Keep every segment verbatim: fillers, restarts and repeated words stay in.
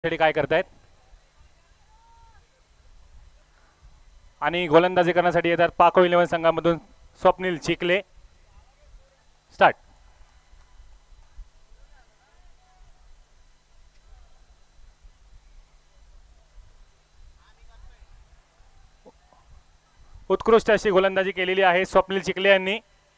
साठी काय करतायत आणि गोलंदाजी करण्यासाठी येतात पाको इलेव्हन संघामधून स्वप्नील चिखले. स्टार्ट. उत्कृष्ट अशी गोलंदाजी केलेली आहे स्वप्नील चिखले यांनी.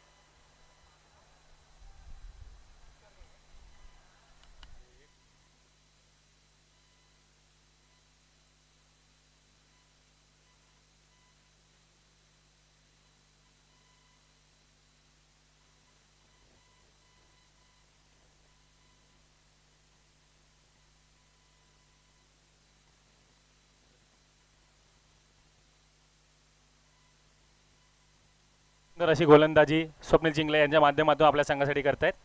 सुंदर अशी गोलंदाजी स्वप्नील चिखले यांच्या माध्यमातून आपल्या संघासाठी करतायत.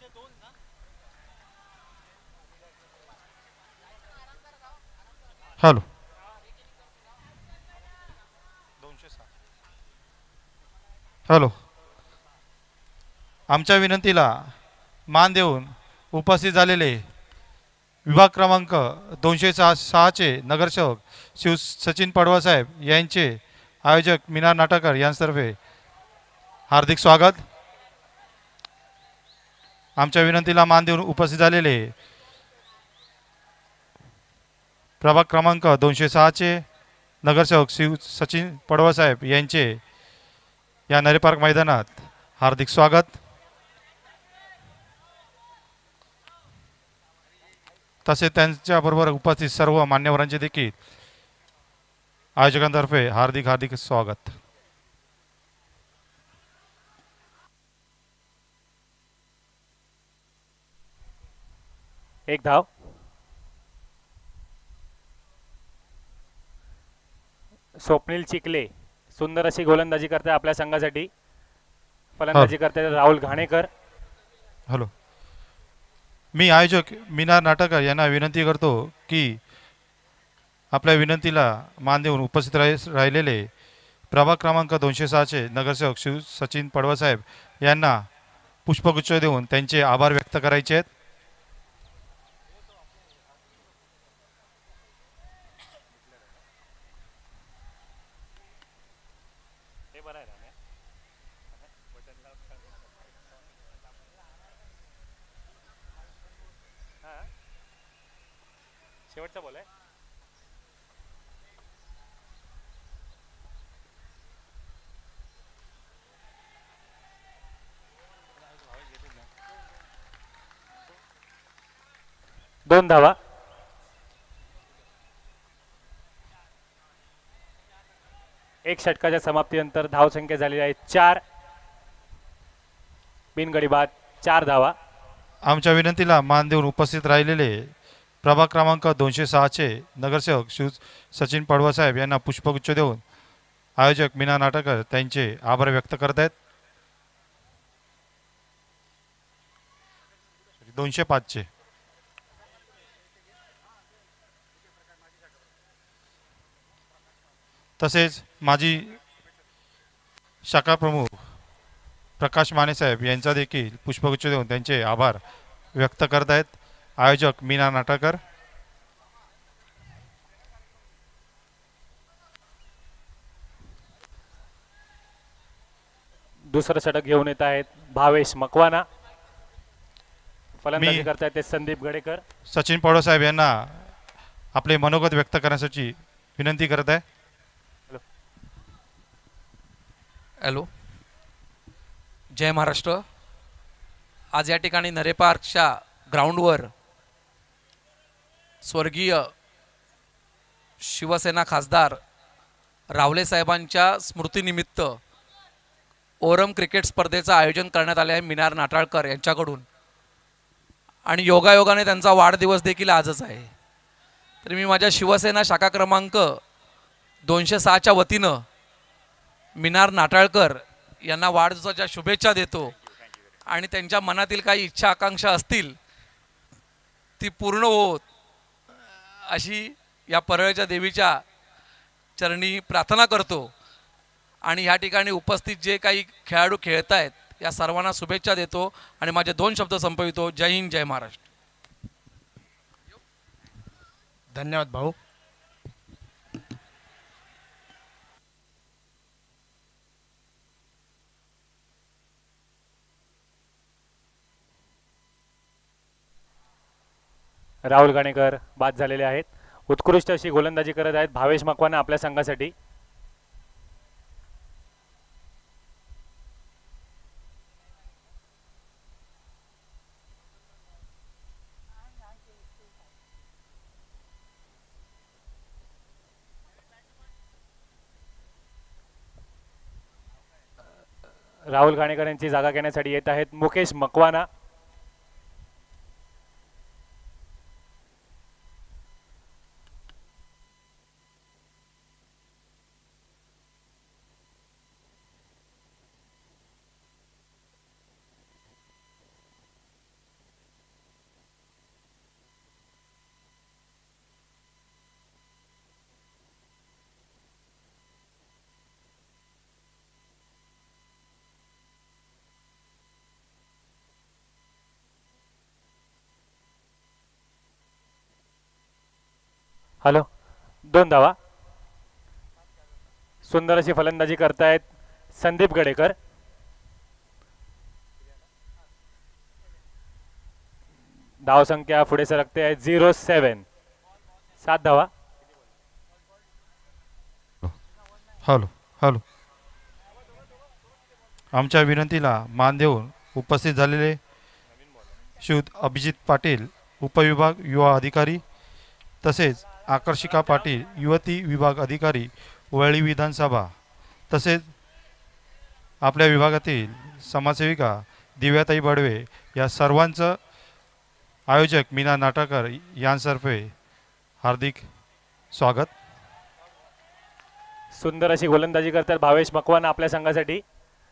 हॅलो हॅलो आमच्या विनंतीला मान देऊन उपस्थित झालेले विभाग क्रमांक दोनशे सहा सहाचे नगरसेवक शिव सचिन पडवासाहेब यांचे आयोजक मीनार नाटाकर यांतर्फे हार्दिक स्वागत. आमच्या विनंतीला मान देऊन उपस्थित झालेले प्रभाग क्रमांक दोनशे सहाचे नगरसेवक शिव सचिन पडवासाहेब यांचे या नरे पार्क मैदानात हार्दिक स्वागत. तसेच त्यांच्याबरोबर उपस्थित सर्व मान्यवरांचे देखील आयोजकांतर्फे हार्दिक हार्दिक स्वागत. एक धाव. स्वप्नील चिखले सुंदर अशी गोलंदाजी करते आपल्या संघासाठी. फलंदाजी करते राहुल घाणेकर. हॅलो मी आयोजक मीनार नाटकर यांना विनंती करतो की आपल्या विनंतीला मान देऊन उपस्थित राह राहिलेले प्रभाग क्रमांक दोनशे सहाचे नगरसेवक शिव सचिन पडवासाहेब यांना पुष्पगुच्छ देऊन त्यांचे आभार व्यक्त करायचे आहेत. शेवटचा बॉल आहे. दोन धावा. एक षटकाच्या समाप्तीनंतर धावसंख्या झालेली आहे चार. बिनगडी बाद चार धावा. आमच्या विनंतीला मान देऊन उपस्थित राहिलेले प्रभाग क्रमांक दोनशे सहाचे नगरसेवक शिव सचिन पडवासाहेब यांना पुष्पगुच्छ देऊन आयोजक मीना नाटकर त्यांचे आभार व्यक्त करत आहेत. दोनशे पाचचे तसेच माजी शाखा प्रमुख प्रकाश माने साहेब यांचा देखील पुष्पगुच्छ देऊन त्यांचे आभार व्यक्त करत आहेत आयोजक मीना नाटकर. दुसरं षटक घेऊन येत आहेत भावेश मकवाना. फलंदाजी करतायत ते संदीप गडेकर. सचिन पडवासाहेब यांना आपले मनोगत व्यक्त करण्यासाठी विनंती करत आहे. हॅलो जय महाराष्ट्र. आज या ठिकाणी नरे पार्कच्या ग्राउंडवर स्वर्गीय शिवसेना खासदार रावले साहेबांच्या स्मृतीनिमित्त ओरम क्रिकेट स्पर्धेचं आयोजन करण्यात आले आहे मीनार नाटाळकर यांच्याकडून आणि योगायोगाने त्यांचा वाढदिवस देखील आजच आहे. तर मी माझ्या शिवसेना शाखा क्रमांक दोनशे सहाच्या वतीनं मीनार नाटाळकर यांना वाढदिवसाच्या शुभेच्छा देतो आणि त्यांच्या मनातील काही इच्छा आकांक्षा असतील ती पूर्ण होत अशी या परळच्या देवीच्या चरणी प्रार्थना करतो आणि ह्या ठिकाणी उपस्थित जे काही खेळाडू खेळत आहेत या सर्वांना शुभेच्छा देतो आणि माझे दोन शब्द संपवितो. जय हिंद जय महाराष्ट्र. धन्यवाद भाऊ. राहुल गाणेकर बाद झालेले आहेत. उत्कृष्ट अशी गोलंदाजी करत आहेत भावेश मकवाना आपल्या संघासाठी. राहुल गाणेकर यांची जागा घेण्यासाठी येत आहेत मुकेश मकवाना. हॅलो, दोन धावा. सुंदर अशी फलंदाजी करतायत संदीप गडेकर. धाव संख्या पुढे सरकते आहे झिरो सेवन. सात धावा. हॅलो हॅलो आमच्या विनंतीला मान देऊन उपस्थित झालेले श्रीयुत अभिजित पाटील उपविभाग युवा अधिकारी तसेच आकर्षिका पाटील युवती विभाग अधिकारी वरळी विधानसभा तसेच आपल्या विभागातील समाजसेविका दिव्याताई बडवे या सर्वांचं आयोजक मीना नाटाकर यांतर्फे हार्दिक स्वागत. सुंदर अशी गोलंदाजी करतात भावेश मकवाना आपल्या संघासाठी.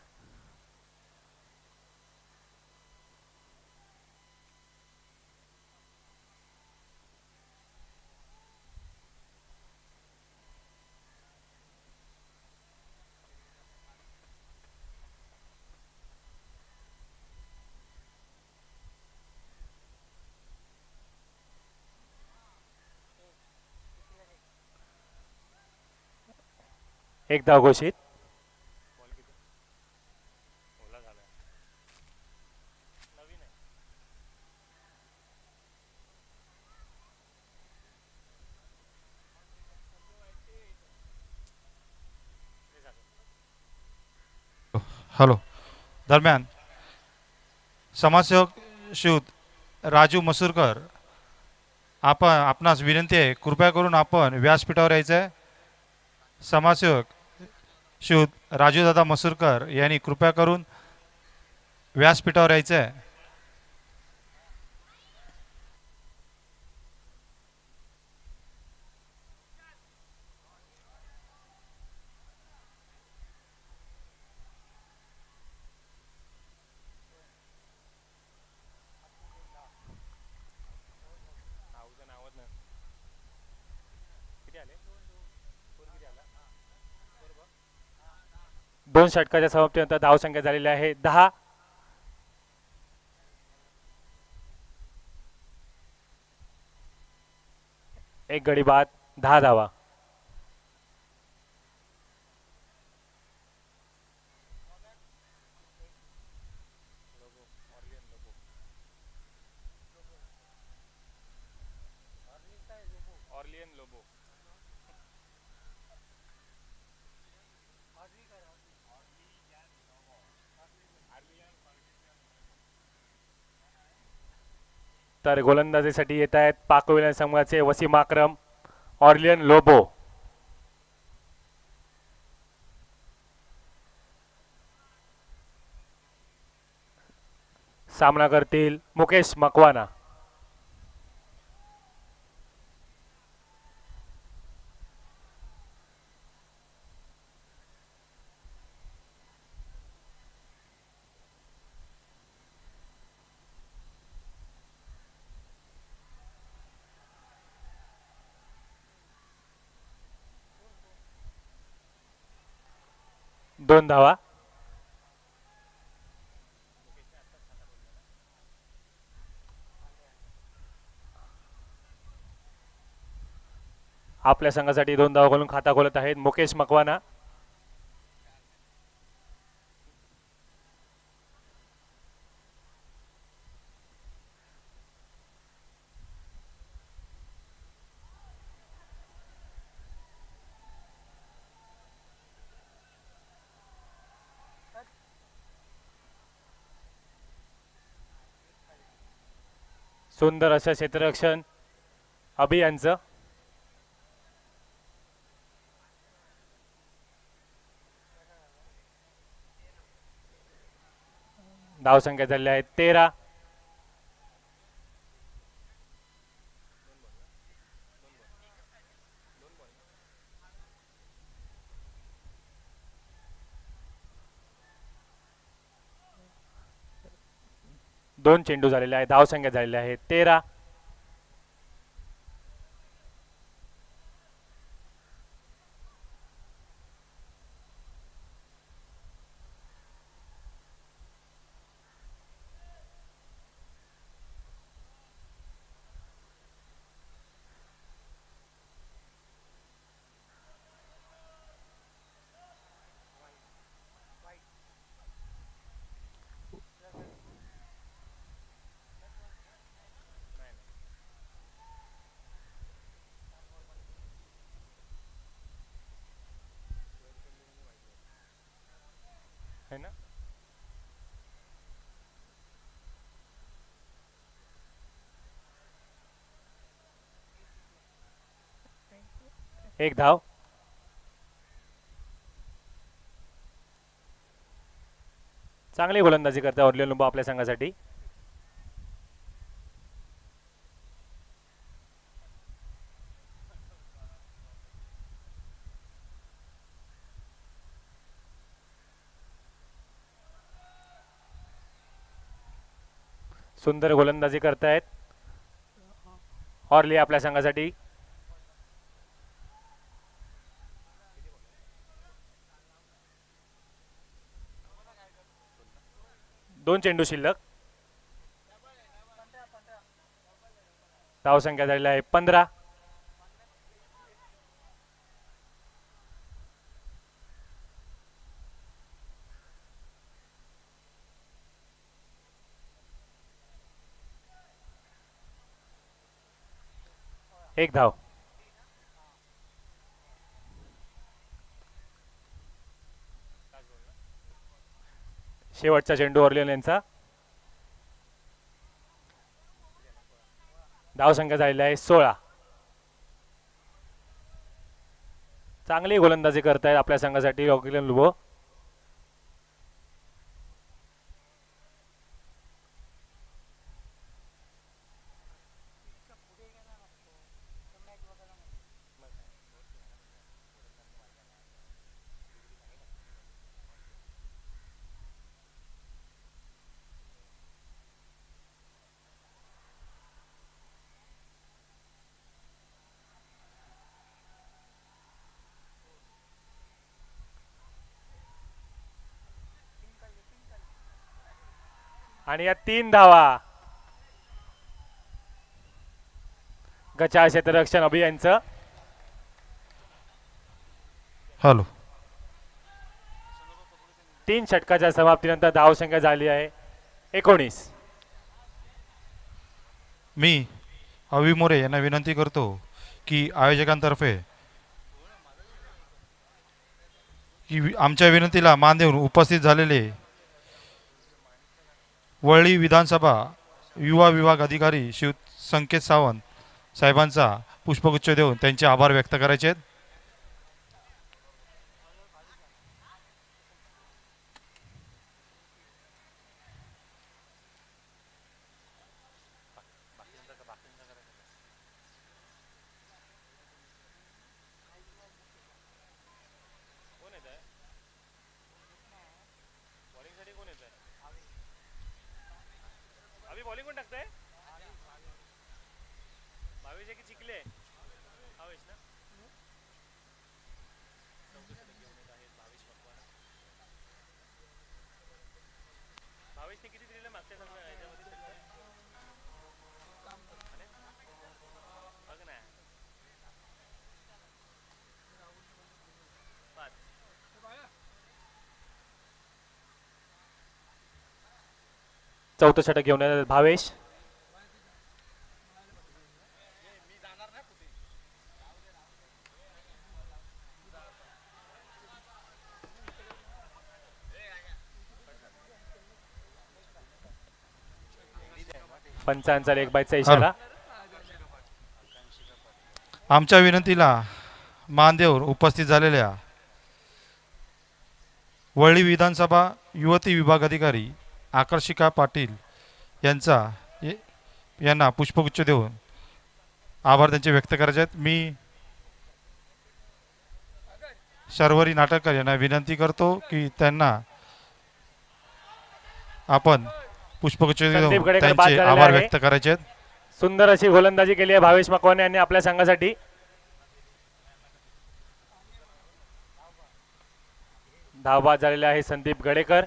एक धाव घोषित. हॅलो दरम्यान समाजसेवक श्रीयुत राजू मसूरकर आपण आपणास विनंती आहे कृपया करून आपण व्यासपीठावर यायचं आहे. समाजसेवक श्रीयुत राजूदादा मसूरकर यांनी कृपया करून व्यासपीठावर यायचं आहे. दोन षटकाच्या समाप्तीनंतर धाव संख्या झालेली आहे दहा. एक गडी बाद, दहा धावा. तर गोलंदाजीसाठी येत आहेत पाकविलन संघाचे वसीम अक्रम, ऑर्लियन लोबो. सामना करतील मुकेश मकवाना. दोन धावा. आपल्या संघासाठी दोन धावा घालून खाता खोलत आहेत मुकेश मकवाना. सुंदर असं क्षेत्ररक्षण अभियांचं. धावसंख्या झालेल्या आहेत तेरा. दोन चेंडू झालेले आहेत. धावसंख्या झालेल्या आहेत तेरा. है ना. एक धाव. चांगली गोलंदाजी करते ऑर्लिन लुंबो आपल्या संघासाठी. सुंदर गोलंदाजी करतायत ऑर्ली आपल्या संघासाठी. दोन चेंडू शिल्लक. धावसंख्या झालेली आहे पंधरा. एक धाव. शेवटचा चेंडू ऑर्लिन यांचा. धावसंख्या झालेली आहे सोळा. चांगली गोलंदाजी करतायत आपल्या संघासाठी ऑर्लिन लुंबो. आणि या तीन धावा गचाळ क्षेत्ररक्षण अभियांचं. हॅलो. तीन षटकाच्या समाप्तीनंतर धावसंख्या झाली आहे एकोणीस. मी अवी मोरे यांना विनंती करतो की आयोजकांतर्फे की वि- आमच्या विनंतीला मान देऊन उपस्थित झालेले वरळी विधानसभा युवा विभाग अधिकारी शिव संकेत सावंत साहेबांचा पुष्पगुच्छ देऊन त्यांचे आभार व्यक्त करायचे आहेत. अभी बॉलिंग कोण टाकताय. भावेश की चिखले. भावेश ना. चौथं षटक घेऊन येतात भावेश. पंचांचा एक बायचा इशारा. आमच्या विनंतीला मान देऊन उपस्थित झालेल्या वरळी विधानसभा युवती विभाग अधिकारी आकर्षिका पाटील यांचा यांना पुष्पगुच्छ देऊन आभार त्यांचे व्यक्त करायचे आहेत. मी शर्वरी नाटककर यांना विनंती करतो की त्यांना आपण पुष्पगुच्छ देऊन त्यांचे आभार व्यक्त करायचे आहेत. सुंदर अशी गोलंदाजी केली आहे भावेश मकवाने यांनी आपल्या संघासाठी. धावबाद झालेले आहे संदीप गडेकर.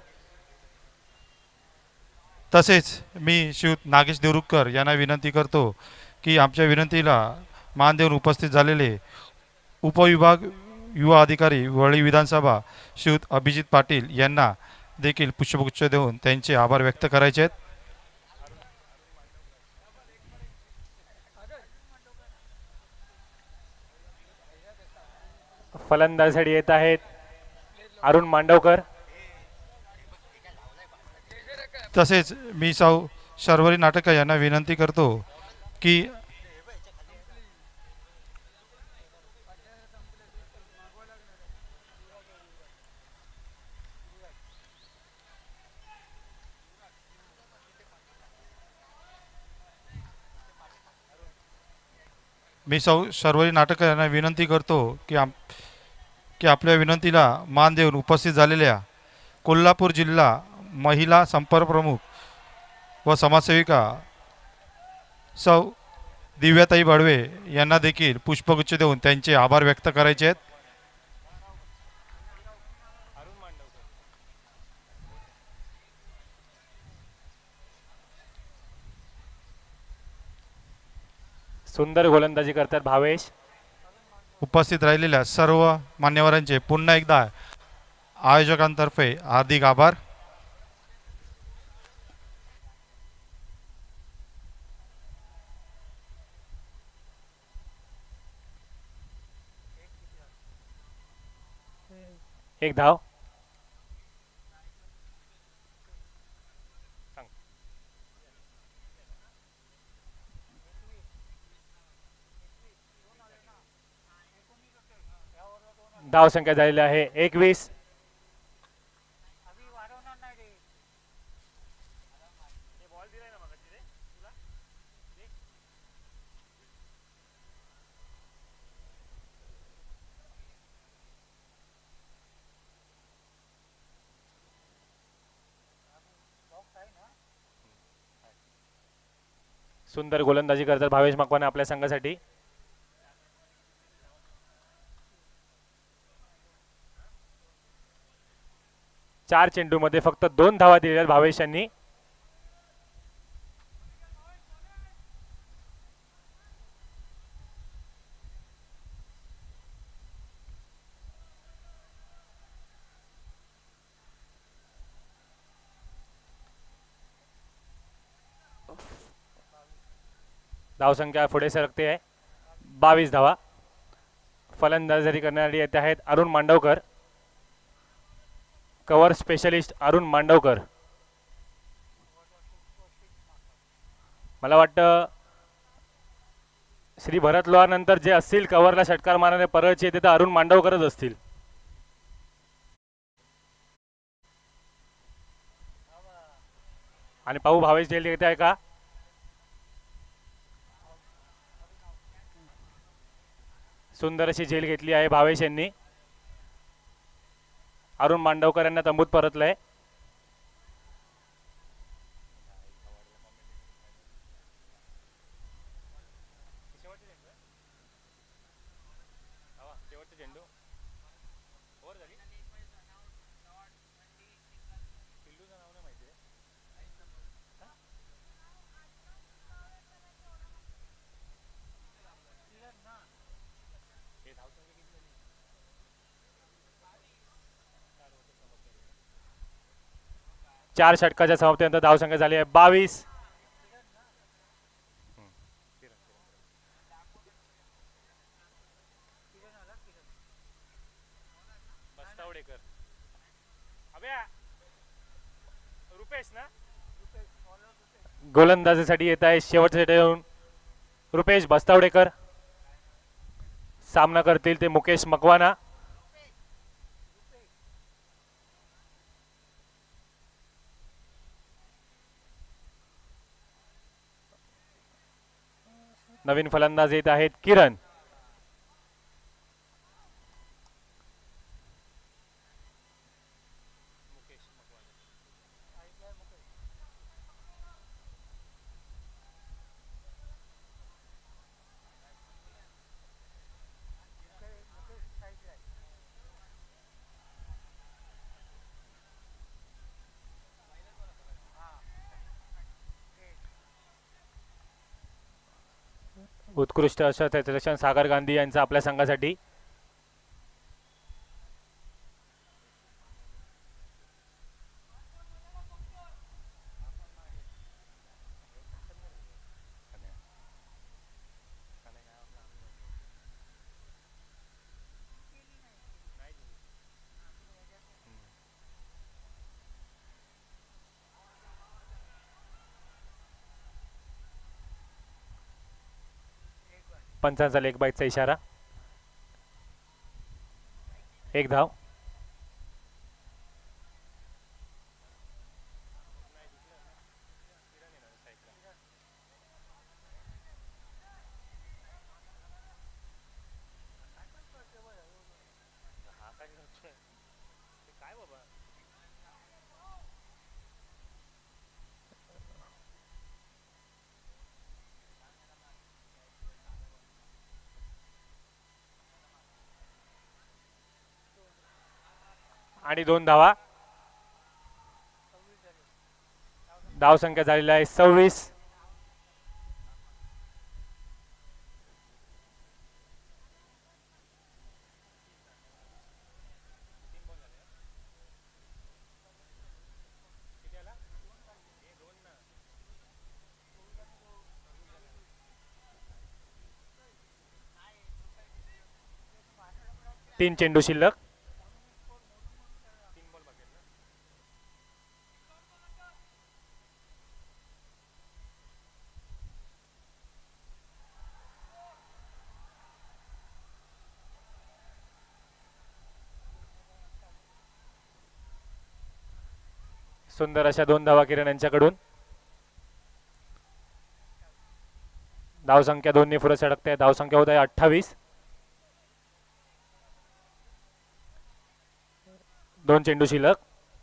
तसेच मी शिव नागेश देवरुखकर यांना विनंती करतो की आमच्या विनंतीला मान देऊन उपस्थित झालेले उपविभाग युवा अधिकारी वरळी विधानसभा शिव अभिजित पाटील यांना देखील पुष्पगुच्छ देऊन त्यांचे आभार व्यक्त करायचे आहेत. फलंदाजीसाठी येत आहेत अरुण मांडवकर. तसेच मी साऊ शर्वरी नाटकर यांना विनंती करतो की मी सौ शर्वरी नाटकर यांना विनंती करतो की आम की आपल्या विनंतीला मान देऊन उपस्थित झालेल्या कोल्हापूर जिल्हा महिला संपर्क प्रमुख व समाजसेविका सौ दिव्याताई बडवे यांना देखील पुष्पगुच्छ देऊन त्यांचे आभार व्यक्त करायचे आहेत. सुंदर गोलंदाजी करतात भावेश. उपस्थित राहिलेल्या सर्व मान्यवरांचे पुन्हा एकदा आयोजकांतर्फे हार्दिक आभार. एक धाव. धाव संख्या झालेली आहे एकवीस. सुंदर गोलंदाजी करतात भावेश मकवाने आपल्या संघासाठी. चार चेंडू मध्ये फक्त दोन धावा दिलेल्या भावेश यांनी. धावसंख्या पुढे सरकते आहे बावीस धावा. फलंदाजी करणारे येत आहेत अरुण मांडवकर. Cover specialist Arun Mandavkar. मला वाटतं श्री भरत लोहार नंतर जे असतील कव्हरला षटकार मारणारे परळचे ते तर अरुण मांडवकरच असतील. आणि पाहू भावेश जेल येते आहे का. सुंदर अशी झेल घेतली आहे भावेश यांनी. अरुण मांडवकर यांना तंबूत परतलंय. चार षटकाच्या समाप्तीनंतर धावसंख्या झाली आहे बावीस. गोलंदाजीसाठी येत आहे शेवटच्या येऊन रुपेश बस्तावडेकर. सामना करतील ते मुकेश मकवाना. नवीन फलंदाज येत आहेत किरण. उत्कृष्ट असं क्षेत्ररक्षण सागर गांधी यांचं आपल्या संघासाठी. पंचांचा लेग बाईटचा इशारा. एक धाव. आणि दोन धावा. धाव संख्या झालेली आहे सव्वीस. तीन चेंडू शिल्लक. सुंदर अशा दोन धावा किरण यांच्याकडून. धावसंख्या दोन्ही पुढे सडकते. धावसंख्या होत आहे अठ्ठावीस. दोन चेंडू शिल्लक.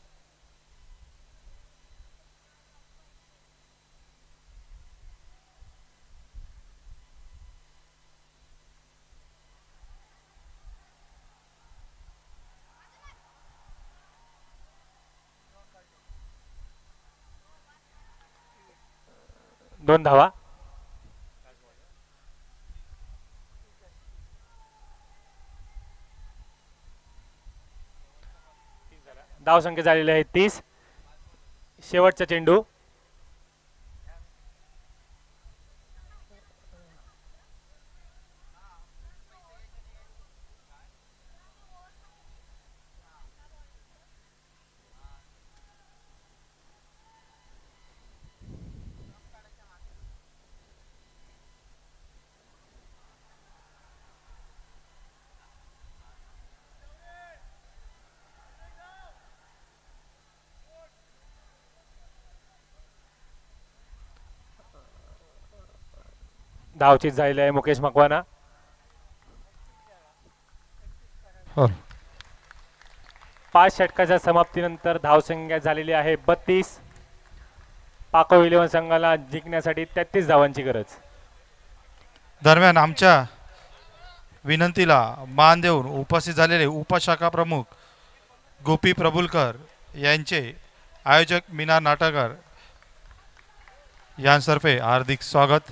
दोन धावा. धाव संख्या झालेली आहे तीस. शेवटचा चेंडू. धावचीत झालेली आहे मुकेश मकवाना. पाच षटकाच्या समाप्तीनंतर धावसंख्या झालेली आहे बत्तीस. पाको इलेव्हन संघाला जिंकण्यासाठी तेहतीस धावांची गरज. दरम्यान आमच्या विनंतीला मान देऊन उपस्थित झालेले उपशाखा प्रमुख गोपी प्रभुलकर यांचे आयोजक मीनार नाटकर यांतर्फे हार्दिक स्वागत.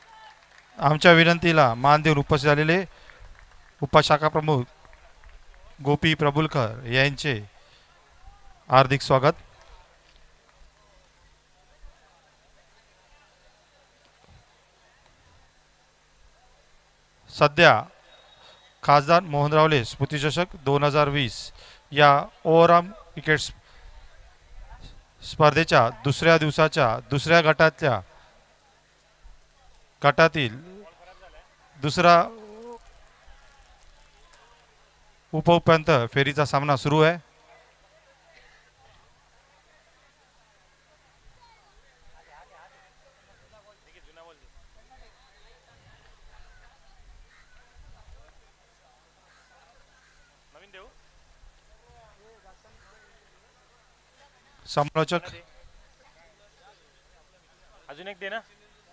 आमच्या विनंतीला मान देऊन उपस्थित झालेले उपशाखा प्रमुख गोपी प्रभुलकर यांचे हार्दिक स्वागत. सध्या खासदार मोहनरावले स्मृतिचषक दोन हजार वीस या ओव्हरऑल क्रिकेट स्पर्धेच्या दुसऱ्या दिवसाच्या दुसऱ्या गटातल्या गटातील दुसरा उपउपांत्य फेरीचा सामना सुरू आहे. समालोचक अजून एक दे ना.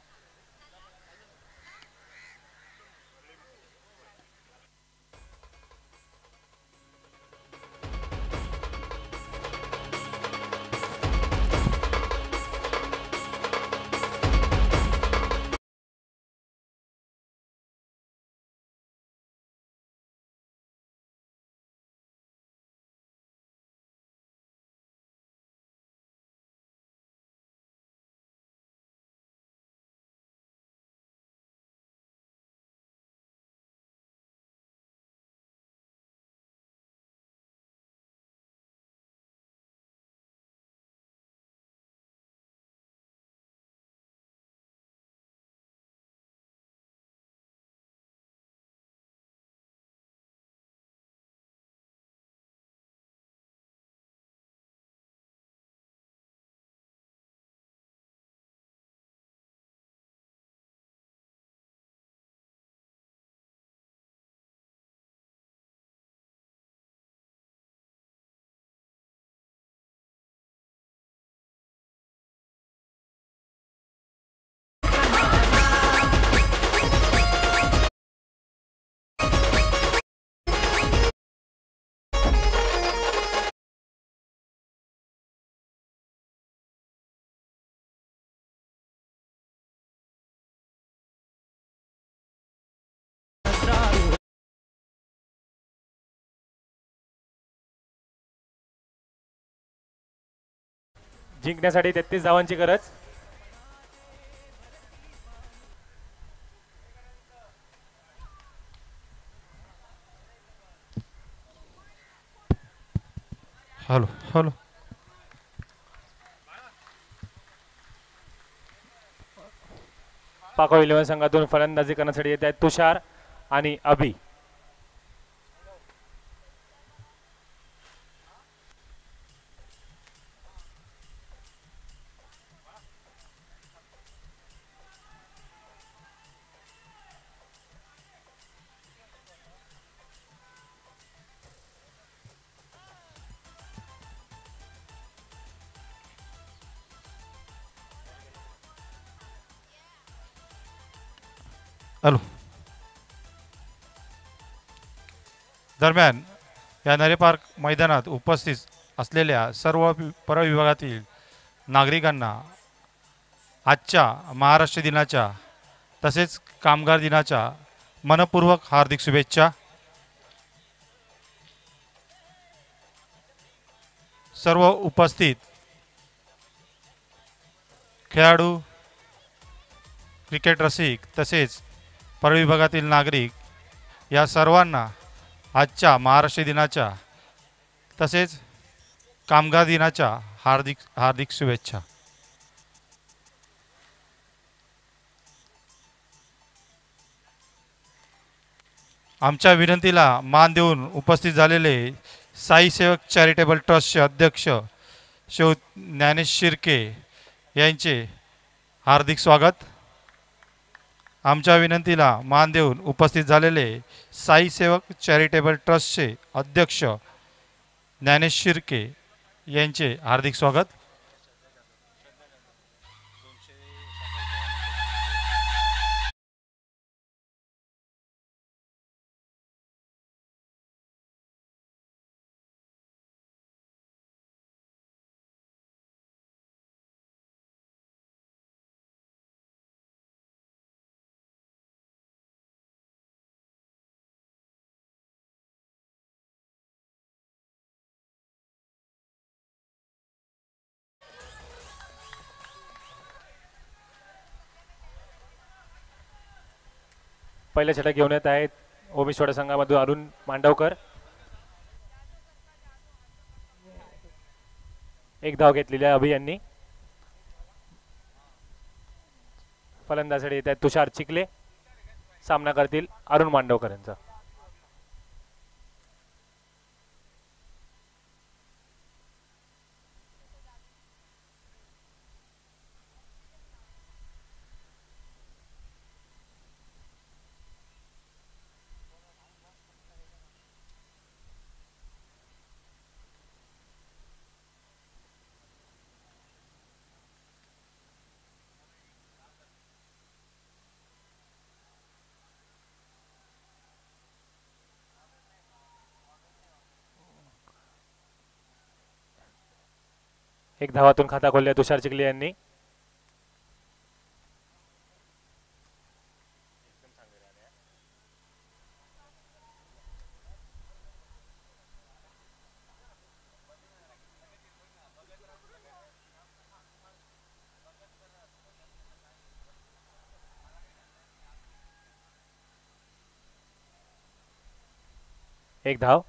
जिंकण्यासाठी तेहतीस धावांची गरज. हॅलो हॅलो पाको इलेव्हन संघातून फलंदाजी करण्यासाठी येत आहेत तुषार आणि अभि. हॅलो दरम्यान या नरे पार्क मैदानात उपस्थित असलेल्या सर्व परविभागातील नागरिकांना आजच्या महाराष्ट्र दिनाच्या तसेच कामगार दिनाच्या मनपूर्वक हार्दिक शुभेच्छा. सर्व उपस्थित खेळाडू, क्रिकेट रसिक तसेच परविभागातील नागरिक या सर्वांना आजच्या महाराष्ट्र दिनाच्या तसेच कामगार दिनाच्या हार्दिक हार्दिक शुभेच्छा. आमच्या विनंतीला मान देऊन उपस्थित झालेले साई सेवक चॅरिटेबल ट्रस्टचे अध्यक्ष शिव ज्ञानेश शिर्के यांचे हार्दिक स्वागत. आमच्या विनंतीला मान देऊन उपस्थित झालेले साई सेवक चॅरिटेबल ट्रस्टचे अध्यक्ष ज्ञानेश शिर्के यांचे हार्दिक स्वागत. पहिल्या षटक घेऊन येत आहेत ओबी सोडा संघामधून अरुण मांडवकर. एक धाव घेतलेली आहे अभि यांनी. फलंदाजाकडे येत आहेत तुषार चिखले. सामना करतील अरुण मांडवकर यांचा. एक धावातून खाता खोलल्या तुषार चिखले यांनी. एक धाव.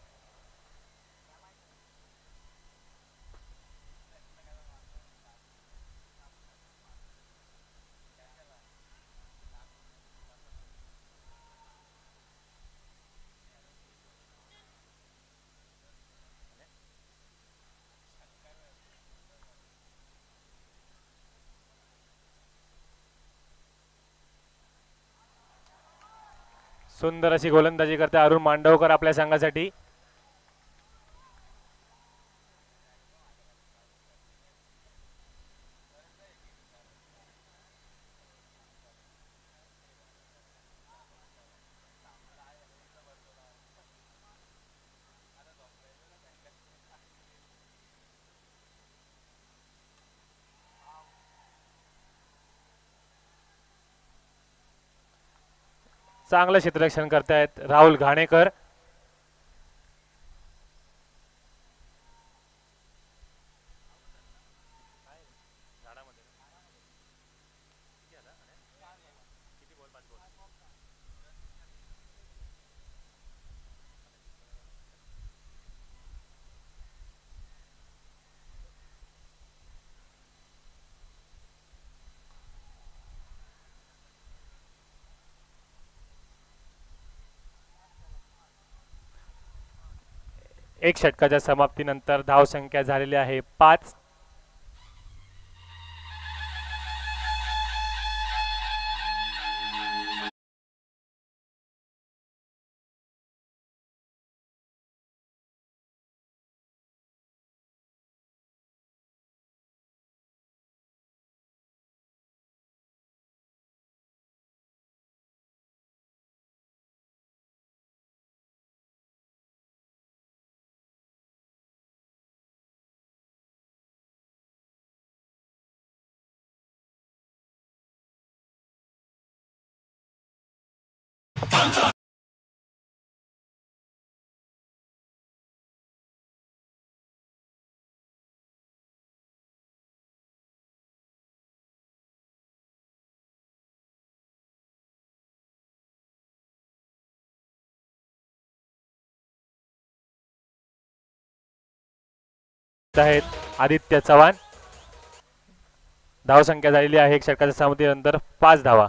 सुंदर अशी गोलंदाजी करते अरुण मांडवकर आपल्या संघासाठी. चांगलं क्षेत्ररक्षण करतायत राहुल घाणेकर. एक षटकाच्या समाप्तीनंतर धावसंख्या झालेली आहे पाच. आहेत आदित्य चव्हाण. धावसंख्या झालेली आहे एक षटकाच्या समाप्तीनंतर पाच धावा.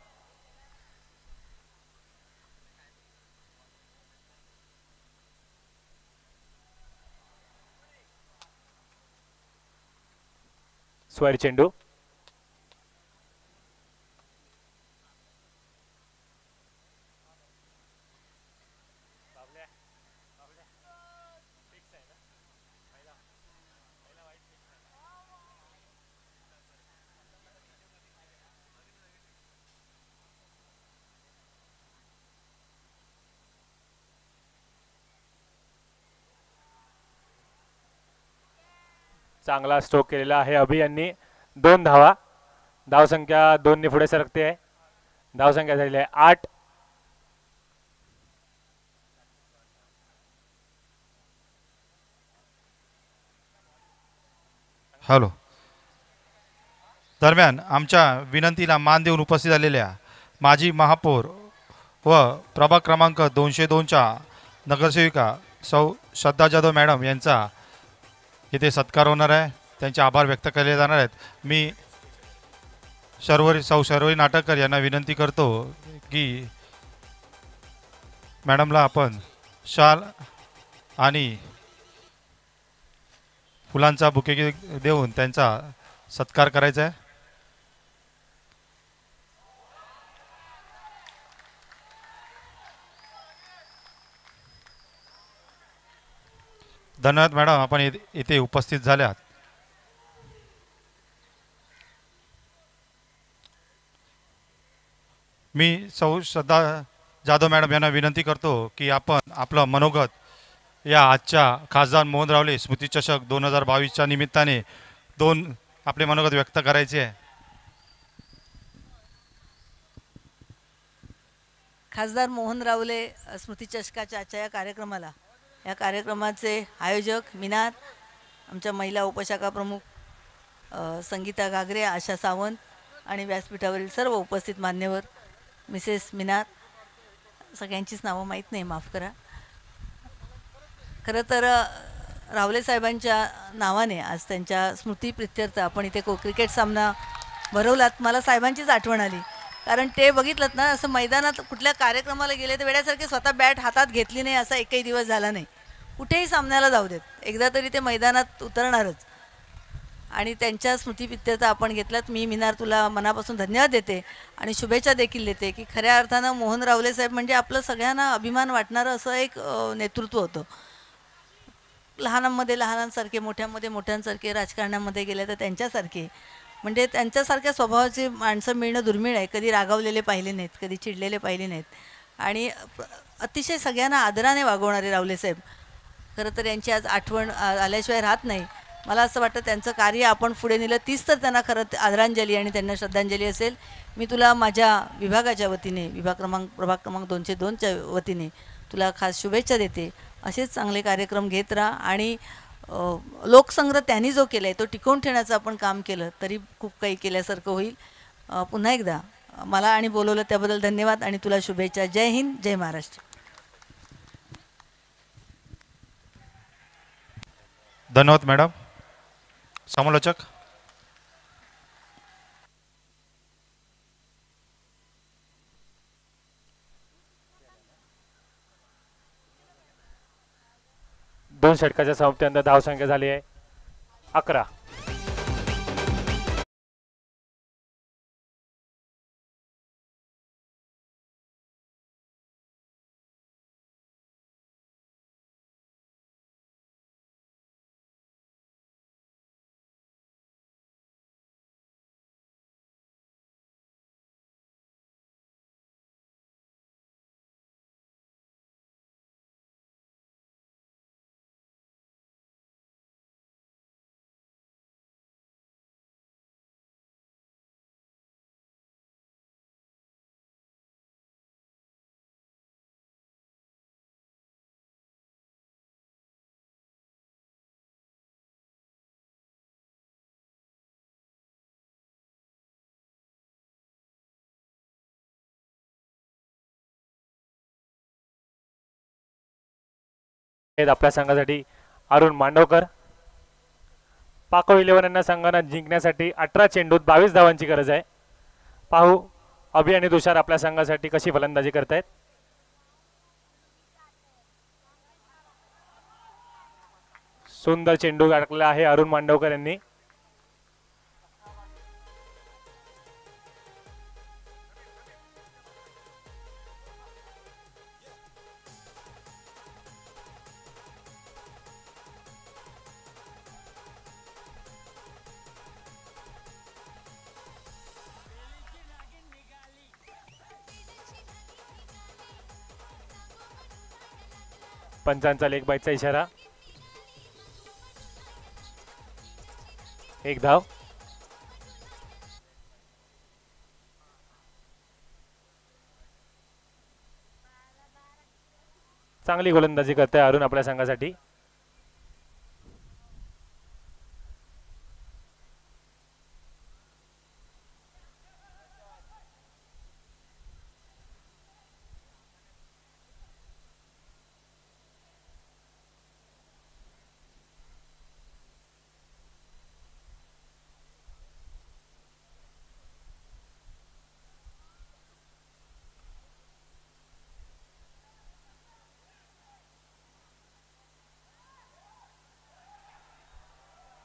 स्क्वेअर चेंडू. चांगला स्ट्रोक केलेला आहे अभि यांनी. दोन धावा. धावसंख्या दोनने पुढे सरकते आहे. धावसंख्या झालेली आहे आठ. हॅलो. दरम्यान आमच्या विनंतीला मान देऊन उपस्थित झालेल्या माजी महापौर व प्रभाग क्रमांक दोनशे दोनच्या नगरसेविका सौ श्रद्धा जाधव मॅडम यांचा इथे सत्कार होणार आहे. त्यांचे आभार व्यक्त केले जाणार आहेत. मी शर्वरी सौ शर्वरी नाटककर यांना विनंती करतो की मॅडमला आपण शाल आणि फुलांचा बुके देऊन त्यांचा सत्कार करायचा आहे. धन्यवाद मॅडम, आपण इथे इथे उपस्थित झाल्यात. मी सौ श्रद्धा जाधव मॅडम यांना विनंती करतो की आपण आपलं मनोगत या आजच्या खासदार मोहन रावले स्मृती चषक दोन हजार बावीसच्या निमित्ताने दोन आपले मनोगत व्यक्त करायचे आहे. खासदार मोहन रावले स्मृती चषकाच्या आजच्या या कार्यक्रमाला या कार्यक्रमाचे आयोजक मिनार, आमच्या महिला उपशाखा प्रमुख अ, संगीता घागरे, आशा सावंत आणि व्यासपीठावरील सर्व उपस्थित मान्यवर, मिसेस मिनार, सगळ्यांचीच नावं माहीत नाही, माफ करा. खरं तर अ, रावले साहेबांच्या नावाने आज त्यांच्या स्मृतीप्रित्यर्थ आपण इथे को क्रिकेट सामना भरवलात. मला साहेबांचीच आठवण आली, कारण ते बघितलं ना, असं मैदानात कुठल्या कार्यक्रमाला गेले तर वेड्यासारखे स्वतः बॅट हातात घेतली नाही असा एकही दिवस झाला नाही. कुठेही सामन्याला जाऊ देत, एकदा तरी ते मैदानात उतरणारच. आणि त्यांच्या स्मृतीप्रित्यर्थ आपण घेतलात. मी मिनार तुला मनापासून धन्यवाद देते आणि शुभेच्छा देखील देते की खऱ्या अर्थानं मोहन रावले साहेब म्हणजे आपलं सगळ्यांना अभिमान वाटणारं असं एक अ, नेतृत्व होतं. लहानांमध्ये लहानांसारखे, मोठ्यांमध्ये मोठ्यांसारखे, राजकारणामध्ये गेले तर त्यांच्यासारखे, म्हणजे त्यांच्यासारख्या स्वभावाची माणसं मिळणं दुर्मिळ आहे. कधी रागावलेले पाहिले नाहीत, कधी चिडलेले पाहिले नाहीत आणि अतिशय सगळ्यांना आदराने वागवणारे रावले साहेब. खरं तर यांची आज आठवण आ- आल्याशिवाय राहत नाही. मला असं वाटतं त्यांचं कार्य आपण पुढे नेलं तीच तर त्यांना खरं आदरांजली आणि त्यांना श्रद्धांजली असेल. मी तुला माझ्या विभागाच्या वतीने, विभाग क्रमांक प्रभाग क्रमांक दोनशे दोनच्या वतीने तुला खास शुभेच्छा देते. असेच चांगले कार्यक्रम घेत राहा आणि अ, लोकसंग्रह त्यांनी जो केला आहे तो टिकवून ठेवण्याचं आपण काम केलं तरी खूप काही केल्यासारखं होईल. अ, पुन्हा एकदा मला आणि बोलवलं त्याबद्दल धन्यवाद आणि तुला शुभेच्छा. जय हिंद, जय महाराष्ट्र. धन्यवाद मॅडम. समालोचक दोन षटकाच्या समाप्तीनंतर धावसंख्या झाली आहे अकरा. आहेत आपल्या संघासाठी अरुण मांडवकर. पाको इलेव्हन यांना संघानं जिंकण्यासाठी अठरा चेंडूत बावीस धावांची गरज आहे. पाहू अभि आणि तुषार आपल्या संघासाठी कशी फलंदाजी करतायत. सुंदर चेंडू गाठला आहे अरुण मांडवकर यांनी. पंचांचा लेग बाईटचा इशारा. एक धाव. चांगली गोलंदाजी करते अरुण आपल्या संघासाठी.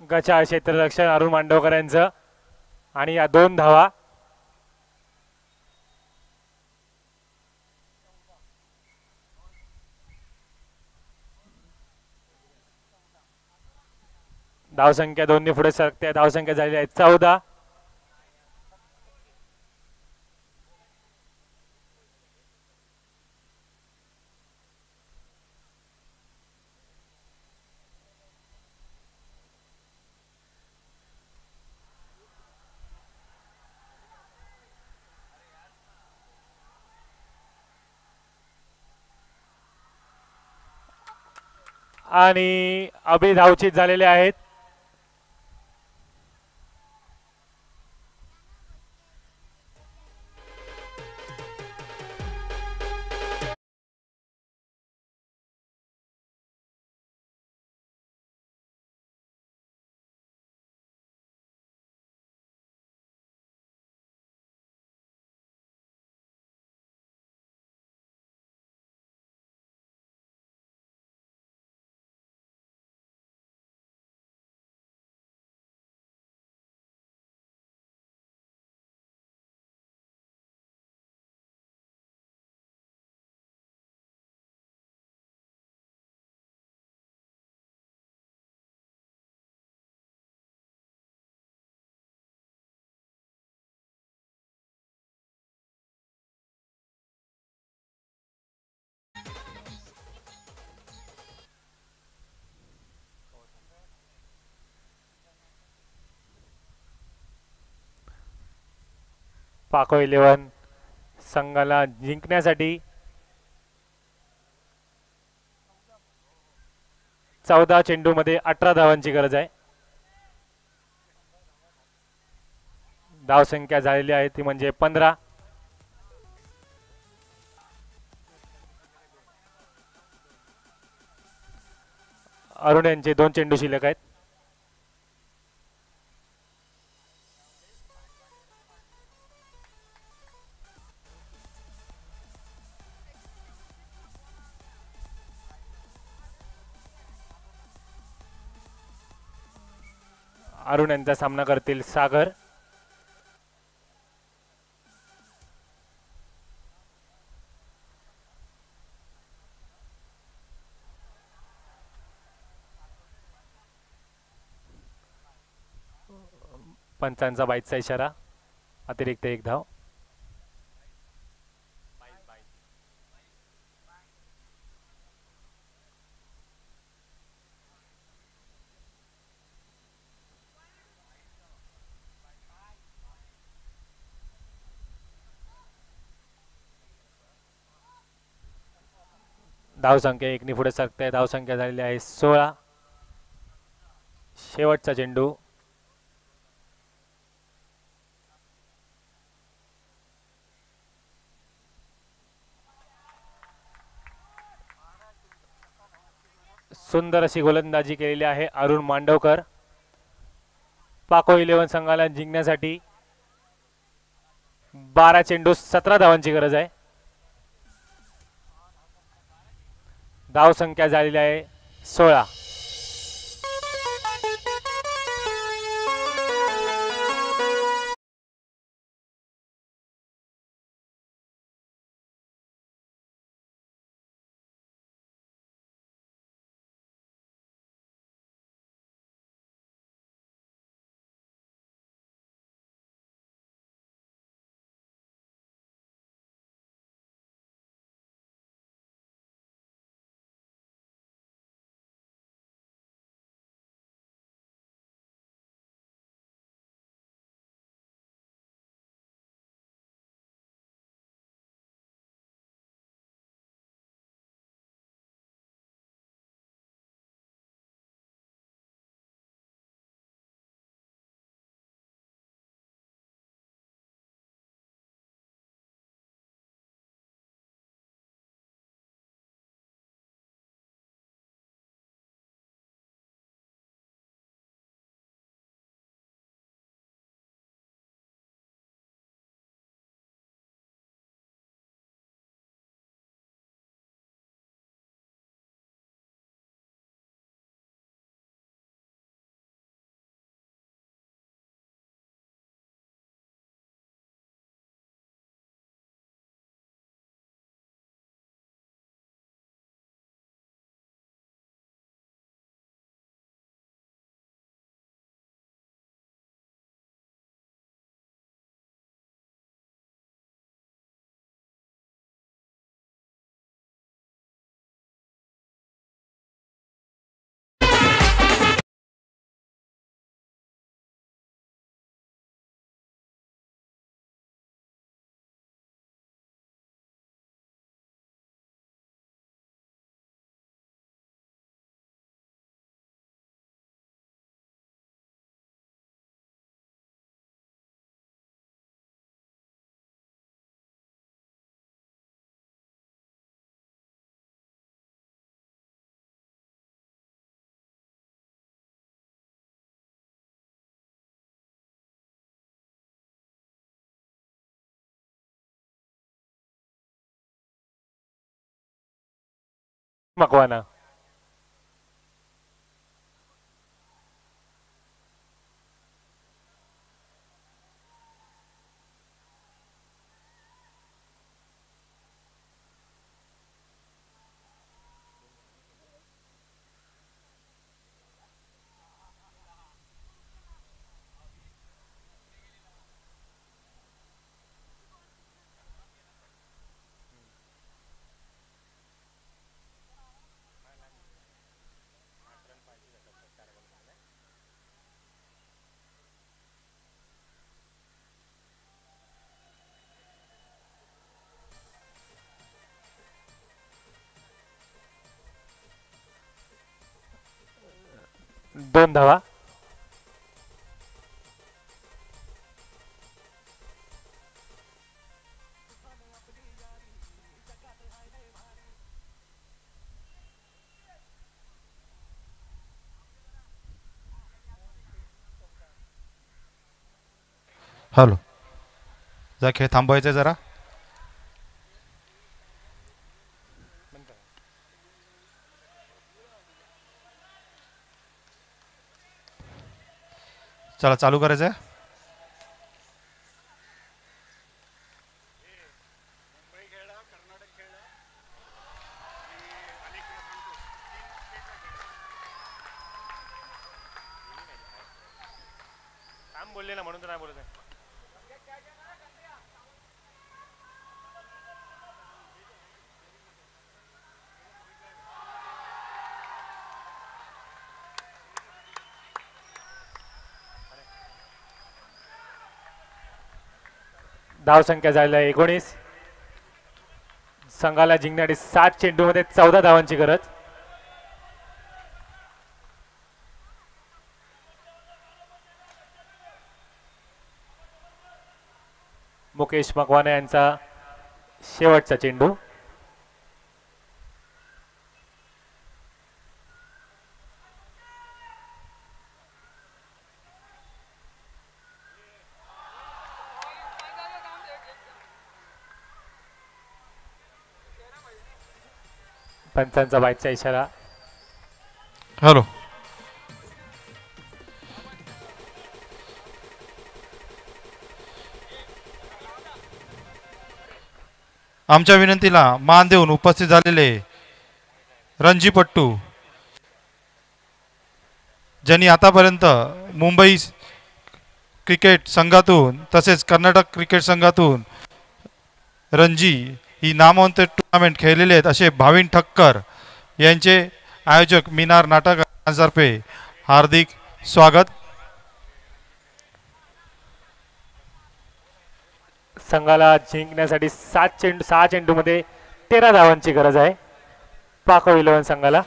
गचाळ क्षेत्ररक्षण अरुण मांडवकर यांचं आणि या दोन धावा. धावसंख्या दोन्ही पुढे सरकते. धावसंख्या झालेली आहे चौदा. आणि अभि धावचित झालेले आहेत. पाको इलेव्हन संघाला जिंकण्यासाठी चौदा चेंडू मध्ये अठरा धावांची गरज आहे. धावसंख्या झालेली आहे ती म्हणजे पंधरा. अरुण यांचे दोन चेंडू शिल्लक आहेत. अरुण यांचा सामना करतील सागर. पंचांचा बाईटचा इशारा. अतिरिक्त एक धाव. धावसंख्या एकनी पुढे सरकते. धावसंख्या झालेली आहे सोळा. शेवटचा चेंडू. सुंदर अशी गोलंदाजी केलेली आहे अरुण मांडवकर. पाको इलेव्हन संघाला जिंकण्यासाठी बारा चेंडू सतरा धावांची गरज आहे. धावसंख्या झालेली आहे सोळा. मकवाना. दोन धावा. हॅलो, जा खेळ थांबवायचा जरा. चला चालू करायचं आहे. काम बोलले ना म्हणून तर नाही बोलत आहे. धावसंख्या झालेला आहे एकोणीस. संघाला जिंकण्यासाठी सात चेंडूमध्ये चौदा धावांची गरज. मुकेश मकवाना यांचा शेवटचा चेंडू. पंचांचा बाईकचा इशारा. हॅलो, आमच्या विनंतीला मान देऊन उपस्थित झालेले रणजीपट्टू ज्यांनी आतापर्यंत मुंबई क्रिकेट संघातून तसेच कर्नाटक क्रिकेट संघातून रणजी ही नामवंत टुर्नामेंट खेळलेले आहेत असे भाविन ठक्कर यांचे आयोजक मिनार नाटक यांतर्फे हार्दिक स्वागत. संघाला जिंकण्यासाठी सात चेंडू सहा चेंडूमध्ये तेरा धावांची गरज आहे पाको इलेव्हन संघाला.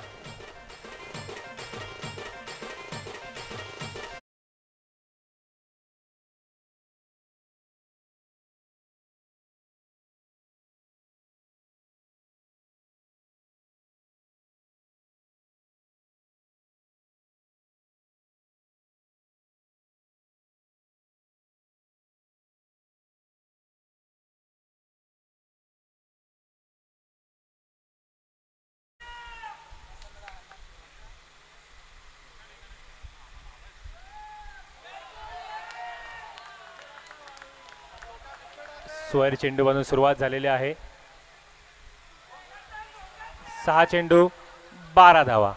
सोयर चेंडू बनून सुरुवात झालेली आहे. सहा चेंडू बारा धावा.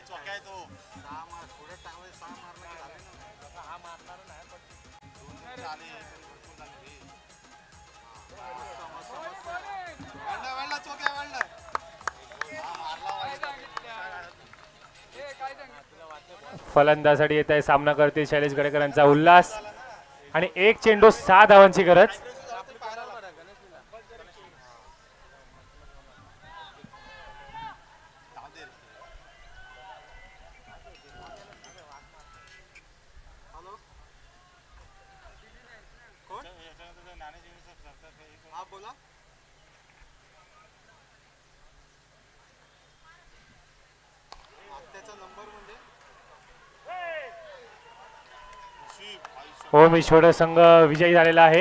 फलंदाजासाठी येत आहे सामना करतील शैलेश गडेकरांचा उल्हास आणि एक चेंडू सहा धावांची गरज. ओम ईश्वर संघ विजयी झालेला आहे.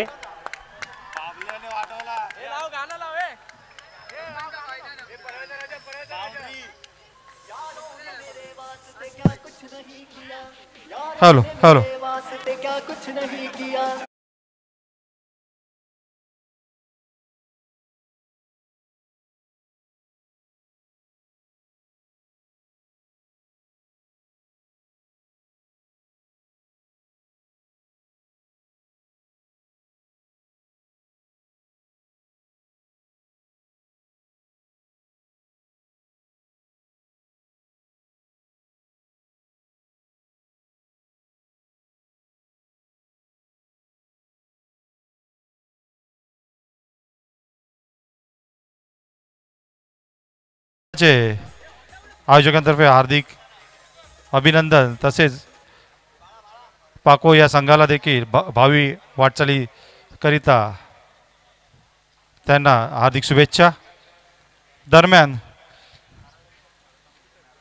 हॅलो हॅलो आयोजकांतर्फे हार्दिक अभिनंदन. तसेच पाको या संघाला देखील भावी वाटचाली करिता त्यांना हार्दिक शुभेच्छा. दरम्यान